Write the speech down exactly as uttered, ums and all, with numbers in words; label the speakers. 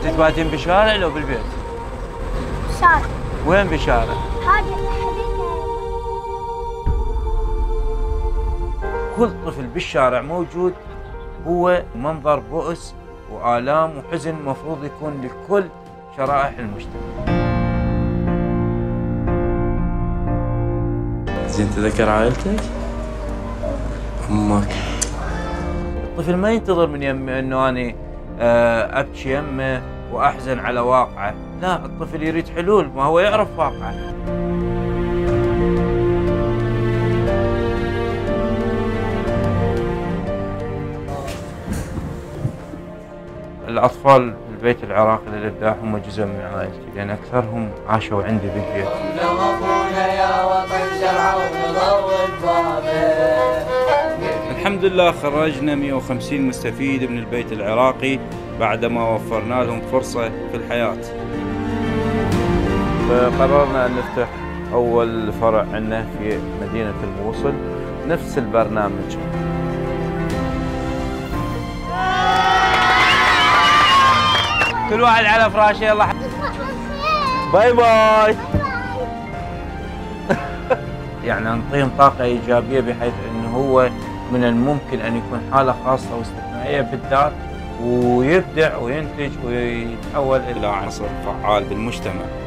Speaker 1: انت تباتين بالشارع لو بالبيت؟
Speaker 2: بالشارع.
Speaker 1: وين بالشارع؟
Speaker 2: هذه حديقة.
Speaker 1: كل طفل بالشارع موجود هو منظر بؤس وآلام وحزن مفروض يكون لكل شرائح المجتمع.
Speaker 3: زين تذكر عائلتك؟ امك.
Speaker 1: الطفل ما ينتظر من يمي انه اني ابكي يمه واحزن على واقعه، لا، الطفل يريد حلول، ما هو يعرف واقعه. الأطفال في البيت العراقي للإبداع هم جزء من عائلتي، لأن أكثرهم عاشوا عندي بالبيت. الحمد لله خرجنا مئة وخمسين مستفيد من البيت العراقي بعدما وفرنا لهم فرصة في الحياة. فقررنا أن نفتح أول فرع عندنا في مدينة الموصل، نفس البرنامج. كل واحد على فراشه، يلا باي باي. يعني نعطيهم طاقة إيجابية بحيث أنه هو من الممكن أن يكون حالة خاصة واستثنائية بالذات ويبدع وينتج ويتحول إلى عنصر فعال بالمجتمع.